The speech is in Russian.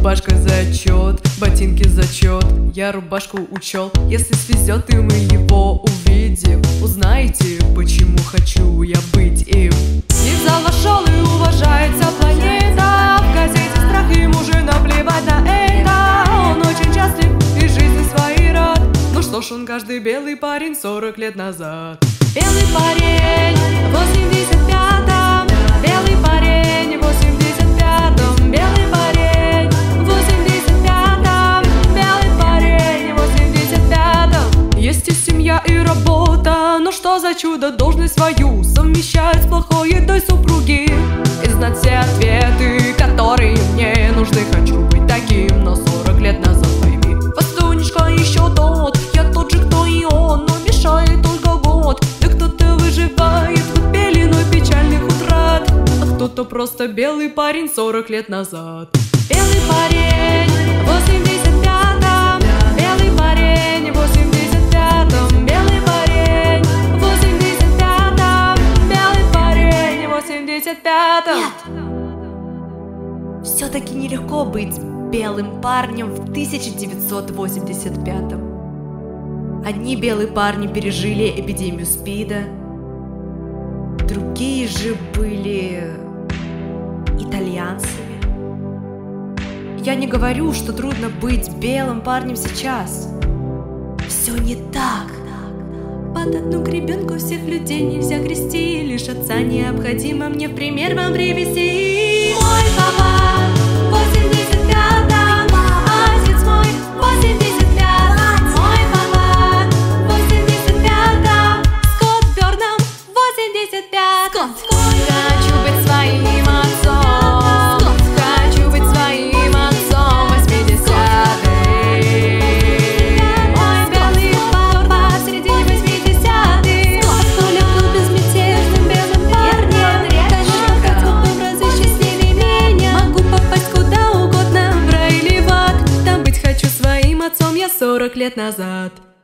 Рубашка зачет, ботинки зачет. Я рубашку учел. Если свезет и мы его увидим, узнаете, почему хочу я быть им. И в зал вошел и уважается планета. В газете страх, ему же наплевать на это. Он очень счастлив и жизни своей рад. Ну что ж, он каждый белый парень 40 лет назад. Белый парень в 85-м, белый парень в 85-м, белый парень в 85-м, белый парень в 85-м. Есть и семья, и работа, но что за чудо должность свою совмещать с плохой едой супруги и знать все ответы, которые мне нужны. Хочу быть таким, но 40 лет назад пойми. Постунишка еще тот, я тот же, кто и он, но мешает только год. Да кто-то выживает под пеленой печальных утрат, а кто-то просто белый парень 40 лет назад. Белый парень в 85-м, белый парень в 85-м, белый парень в 85-м, белый парень в 85-м. Нет, все-таки нелегко быть белым парнем в 1985-м. Одни белые парни пережили эпидемию СПИДа, другие же были итальянцами. Я не говорю, что трудно быть белым парнем сейчас. Все не так. Под одну гребенку всех людей нельзя грести. Лишь отца необходимо мне в пример вам привести. Мой папа 85-м, отец мой 85-м, мой папа 85-м, Скотт Бёрнам 85-м. Хочу быть своим отцом, хочу быть своим отцом 80-х. Мой белый папа в середине 80-х. Кто легко безмятежным белым парнем. Конечно, хотел бы разве счастливее меня. Могу попасть куда угодно, в рай или в ад. Там быть хочу своим отцом я 40 лет назад.